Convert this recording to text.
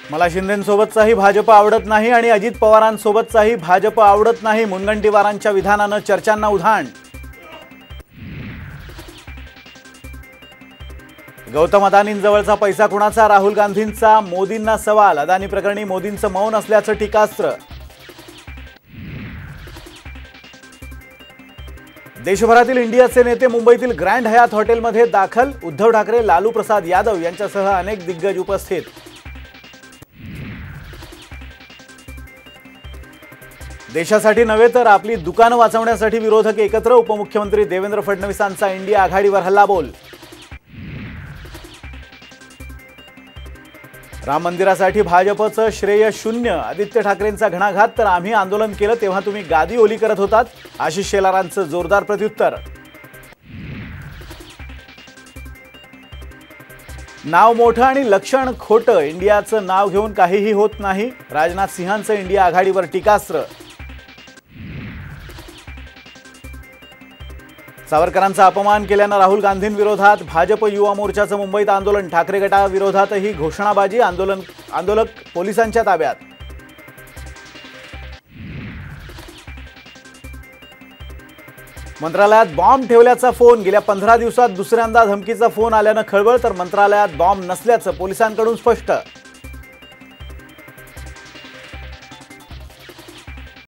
मला शिंदेंसोबतचाही भाजप आवडत नाही आणि अजित पवारांसोबतचाही भाजप आवडत नाही. मुनगंटीवारांच्या विधानानं चर्चांना उधाण. गौतम अदानींजवळचा पैसा कुणाचा? राहुल गांधींचा मोदींना सवाल. अदानी प्रकरणी मोदींचं मौन असल्याचं टीकास्त्र. देशभरातील इंडियाचे नेते मुंबईतील ग्रँड हयात हॉटेलमध्ये दाखल. उद्धव ठाकरे, लालू प्रसाद यादव यांच्यासह अनेक दिग्गज उपस्थित. देशासाठी नव्हे तर आपली दुकानं वाचवण्यासाठी विरोधक एकत्र. उपमुख्यमंत्री देवेंद्र फडणवीसांचा इंडिया आघाडीवर हल्लाबोल. राम मंदिरासाठी भाजपचं श्रेय शून्य. आदित्य ठाकरेंचा घणाघात. तर आम्ही आंदोलन केलं तेव्हा तुम्ही गादी ओली करत होतात. आशिष शेलारांचं जोरदार प्रत्युत्तर. नाव मोठं आणि लक्षण खोटं. इंडियाचं नाव घेऊन काहीही होत नाही. राजनाथ सिंहांचं इंडिया आघाडीवर टीकास्त्र. सावरकरांचा अपमान केल्यानं राहुल गांधींविरोधात भाजप युवा मोर्चाचं मुंबईत आंदोलन. ठाकरे गटाविरोधातही घोषणाबाजी. आंदोलक पोलिसांच्या ताब्यात. मंत्रालयात बॉम्ब ठेवल्याचा फोन. गेल्या 15 दिवसात दुसऱ्यांदा धमकीचा फोन आल्यानं खळबळ. तर मंत्रालयात बॉम्ब नसल्याचं पोलिसांकडून स्पष्ट.